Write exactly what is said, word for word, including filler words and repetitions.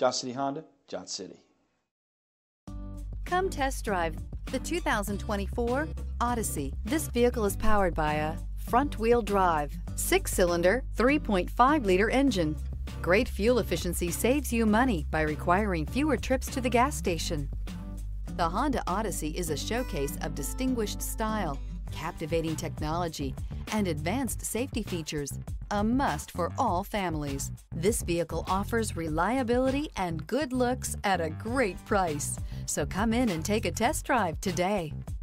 Johnson City Honda, Johnson City. Come test drive the two thousand twenty-four Odyssey. This vehicle is powered by a front-wheel drive, six-cylinder, three point five liter engine. Great fuel efficiency saves you money by requiring fewer trips to the gas station. The Honda Odyssey is a showcase of distinguished style, captivating technology, and advanced safety features, a must for all families. This vehicle offers reliability and good looks at a great price. So come in and take a test drive today.